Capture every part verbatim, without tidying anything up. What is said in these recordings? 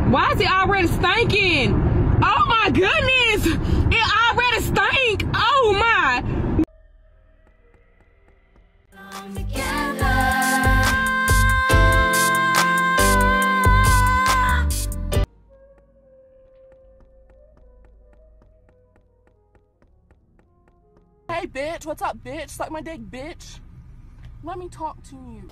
Why is it already stinking? Oh my goodness! It already stink! Oh my! Hey bitch, what's up bitch? Suck my dick bitch. Let me talk to you.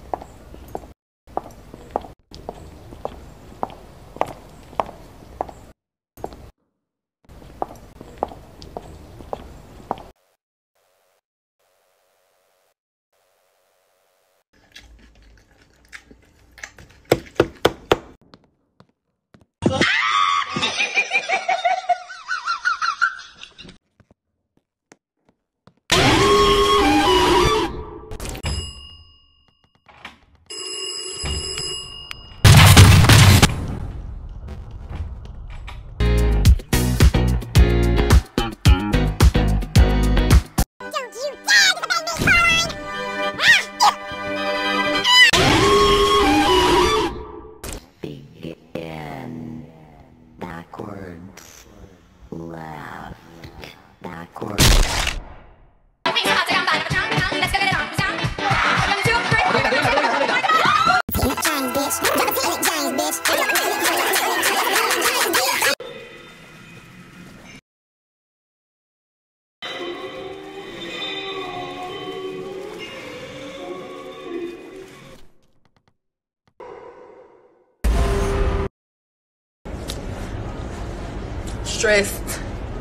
Stressed.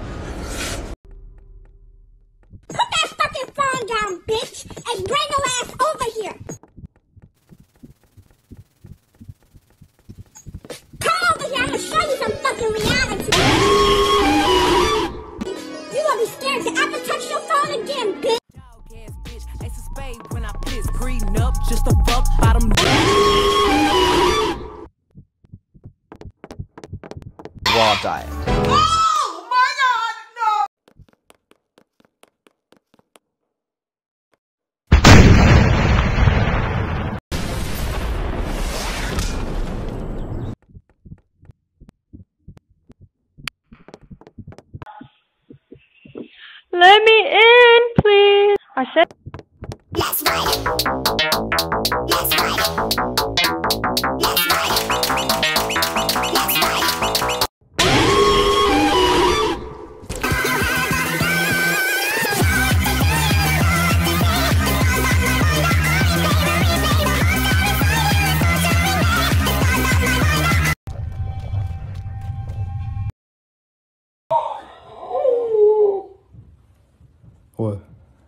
Put that fucking phone down, bitch, and bring your ass over here. Come over here, I'm gonna show you some fucking reality. You gonna be scared to ever touch your phone again, bitch. Dog ass bitch, ace of spade when I piss, green up just a fuck bottom. Raw diet. Oh my god, no! Let me in, please. I said. Let's ride it. Let's ride it. Let's ride it. Let's ride it. What?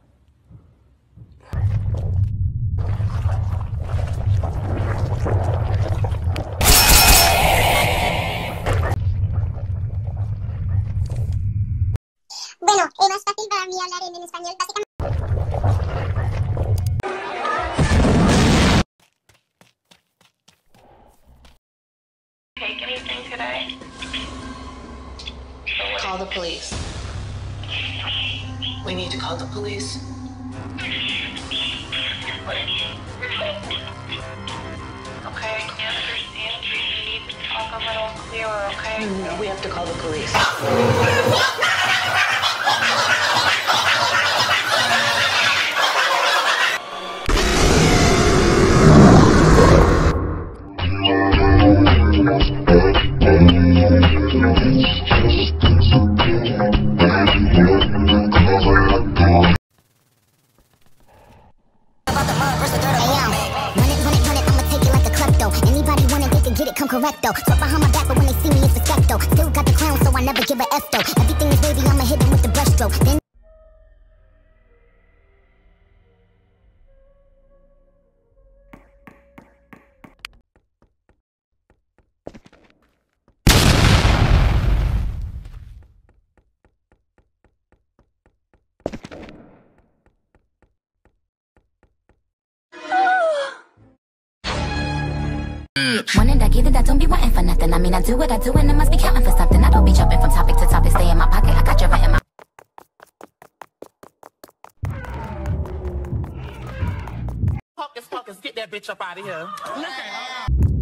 Bueno, es más fácil para mí hablar en español, básicamente. Take anything today? Call the police. We need to call the police. Okay, I can understand you. You need to talk a little clearer, okay? No, we have to call the police. Come correct though, talk behind my back, but when they see me it's respect though. Still got the crown, so I never give a F though. Everything is wavy, I'ma hit them with the brushstroke. Then One and I get it, I don't be wanting for nothing. I mean, I do what I do and it must be counting for something. I don't be jumping from topic to topic, stay in my pocket. I got you right in my... Hocus pocus, get that bitch up out of here. Look at her.